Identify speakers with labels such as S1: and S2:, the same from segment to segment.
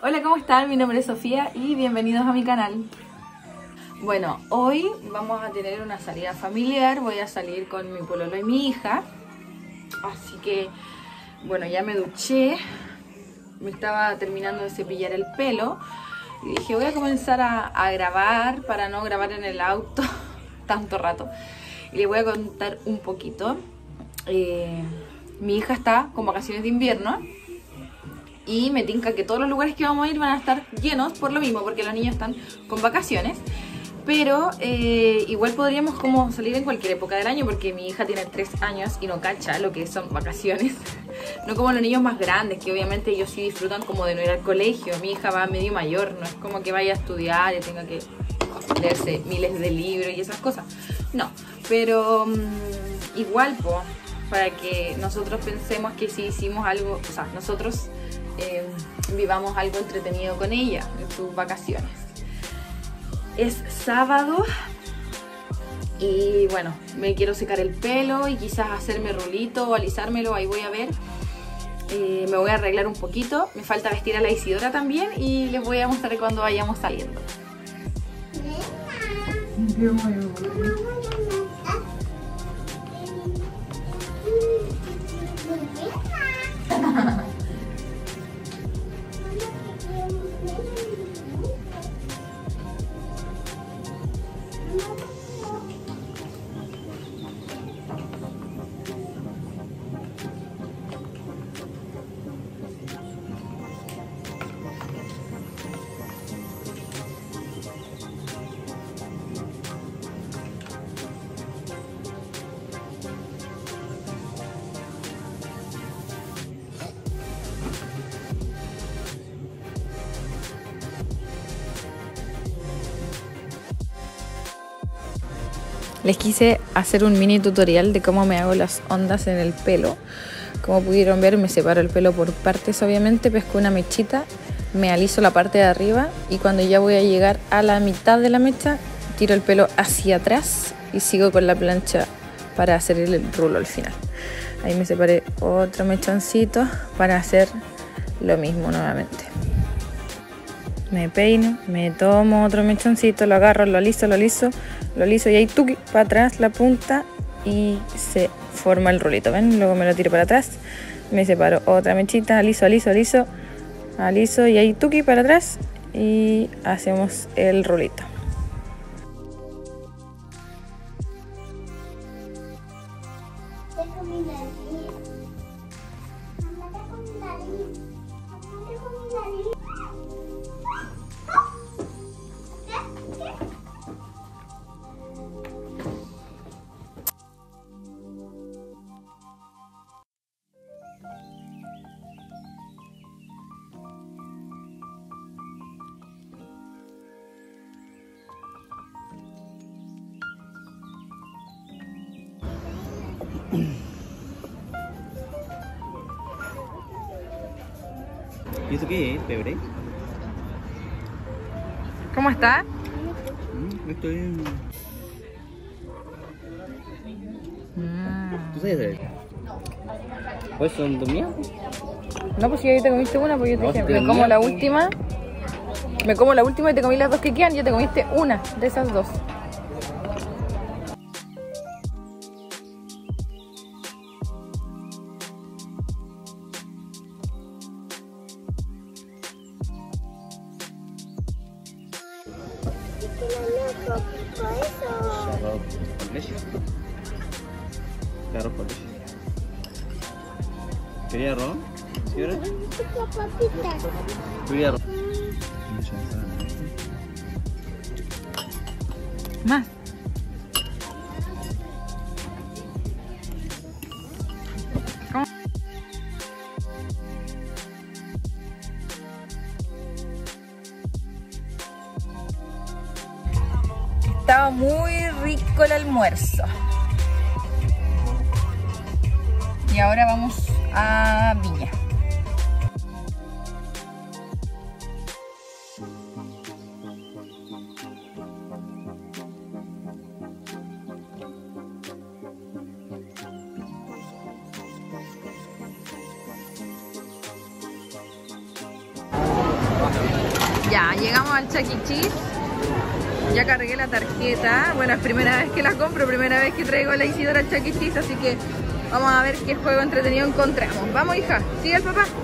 S1: Hola, ¿cómo están? Mi nombre es Sofía y bienvenidos a mi canal. Bueno, hoy vamos a tener una salida familiar. Voy a salir con mi pololo y mi hija. Así que, bueno, ya me duché. Me estaba terminando de cepillar el pelo. Y dije, voy a comenzar a grabar para no grabar en el auto tanto rato. Y les voy a contar un poquito. Mi hija está con vacaciones de invierno. Y me tinca que todos los lugares que vamos a ir van a estar llenos por lo mismo, porque los niños están con vacaciones. Pero igual podríamos como salir en cualquier época del año, porque mi hija tiene 3 años y no cacha lo que son vacaciones. No como los niños más grandes, que obviamente ellos sí disfrutan como de no ir al colegio. Mi hija va medio mayor, no es como que vaya a estudiar y tenga que leerse miles de libros y esas cosas. No, pero igual, pues, para que nosotros pensemos que si hicimos algo, o sea, nosotros vivamos algo entretenido con ella en sus vacaciones. Es sábado y bueno, me quiero secar el pelo y quizás hacerme rulito o alisármelo, ahí voy a ver. Me voy a arreglar un poquito, me falta vestir a la Isidora también y les voy a mostrar cuando vayamos saliendo. Les quise hacer un mini tutorial de cómo me hago las ondas en el pelo. Como pudieron ver, me separo el pelo por partes, obviamente, pesco una mechita, me aliso la parte de arriba y cuando ya voy a llegar a la mitad de la mecha, tiro el pelo hacia atrás y sigo con la plancha para hacer el rulo al final. Ahí me separé otro mechoncito para hacer lo mismo nuevamente. Me peino, me tomo otro mechoncito, lo agarro, lo aliso y ahí tuki para atrás la punta y se forma el rulito, ¿ven? Luego me lo tiro para atrás, me separo otra mechita, aliso y ahí tuki para atrás y hacemos el rulito.
S2: ¿Y eso qué es? ¿Pebre?
S1: ¿Cómo está?
S2: Estoy en... ¿Tú sabes de eso? ¿Pues son dos mías?
S1: No, pues si ahí te comiste una, pues yo te dije, me como la última. Me como la última y te comí las dos que quedan, ya te comiste una de esas dos.
S2: Claro, por eso. ¿Quería arroz? ¿Sí, ahora? ¿Quería arroz?
S1: Más. ¿Cómo? Estaba muy rico el almuerzo. Y ahora vamos a Viña. Ya, llegamos al Chuck E. Cheese. Ya cargué la tarjeta. Bueno, es primera vez que la compro, primera vez que traigo la Isidora al Chuck E. Cheese, así que vamos a ver qué juego entretenido encontramos. Vamos, hija, sigue el papá.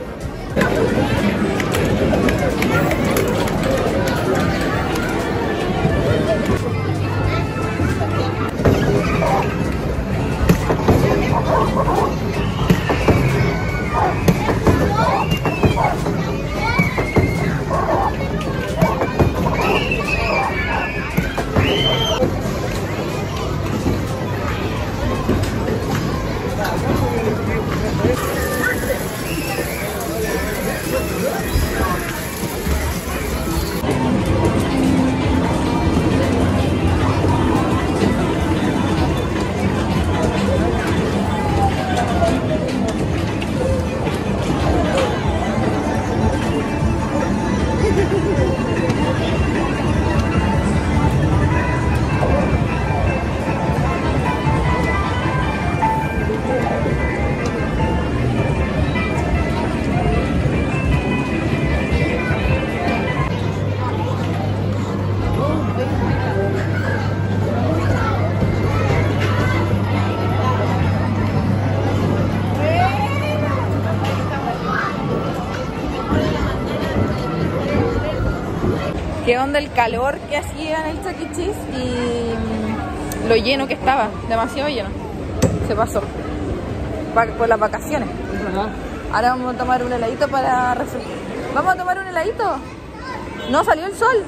S1: Qué onda el calor que hacía en el Chuck E. Cheese y lo lleno que estaba, demasiado lleno. Se pasó por las vacaciones. Ahora vamos a tomar un heladito para refrescar. ¿Vamos a tomar un heladito? No, salió el sol.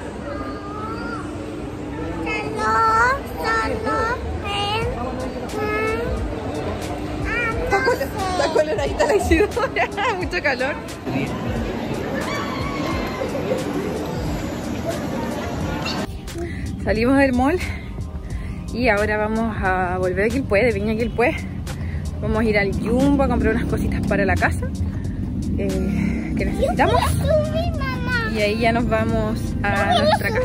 S1: Está coloradita la Isidora, mucho calor. Salimos del mall y ahora vamos a volver a Quilpué, de Viña Quilpué. Vamos a ir al Jumbo a comprar unas cositas para la casa que necesitamos. Y ahí ya nos vamos a nuestra casa.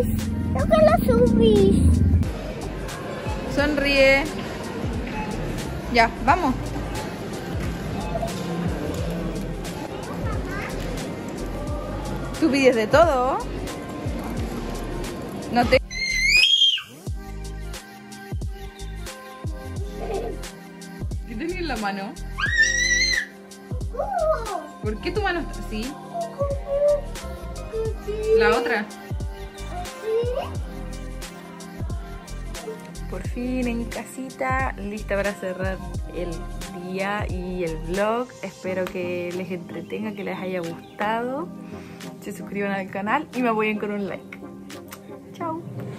S1: Sonríe. Ya, vamos. Tú pides de todo. No te... ¿Qué tenés en la mano? ¿Por qué tu mano está así? La otra. Por fin en casita, lista para cerrar el día y el vlog. Espero que les entretenga, que les haya gustado. Se suscriban al canal y me apoyen con un like. Chao.